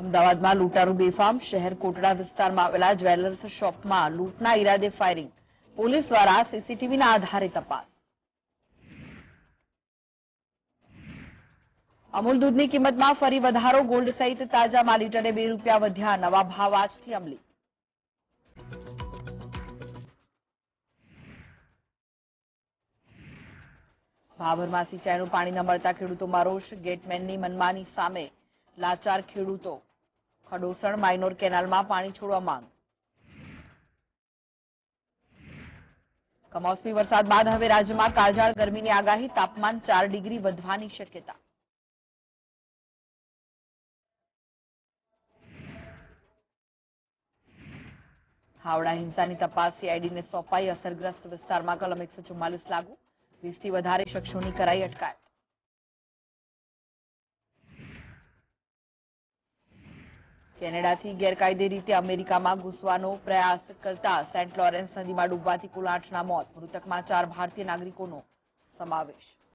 અમદાવાદમાં લૂંટારૂ બેફામ. શહેર કોટડા વિસ્તારમાં આવેલા જ્વેલર્સ શોપમાં લૂંટના ઈરાદે ફાયરિંગ. પોલીસ દ્વારા સીસીટીવીના આધારે તપાસ. અમૂલ દૂધની કિંમતમાં ફરી વધારો. ગોલ્ડ સહિત તાજા માલ લીટરે ₹2 વધ્યા. નવા ભાવ આજથી અમલી. ભાભરમાં સિંચાઈનું પાણી ન મળતા ખેડૂતોમાં રોષ. ગેટમેનની મનમાની સામે લાચાર ખેડૂતો. ખડોસણ માઇનોર કેનાલમાં પાણી છોડવા માંગ. કમોસમી વરસાદ બાદ હવે રાજ્યમાં કાળઝાળ ગરમીની આગાહી. તાપમાન 4 ડિગ્રી વધવાની શક્યતા. હાવડા હિંસાની તપાસ સીઆઈડીને સોંપાઈ. અસરગ્રસ્ત વિસ્તારમાં કલમ 144 લાગુ. 20 થી વધારે શખ્સોની કરાઈ અટકાયત. કેનેડાથી ગેરકાયદે રીતે અમેરિકામાં ઘૂસવાનો પ્રયાસ કરતા સેન્ટ લોરેન્સ નદીમાં ડૂબવાથી કુલ 8ના મોત. મૃતકમાં 4 ભારતીય નાગરિકોનો સમાવેશ.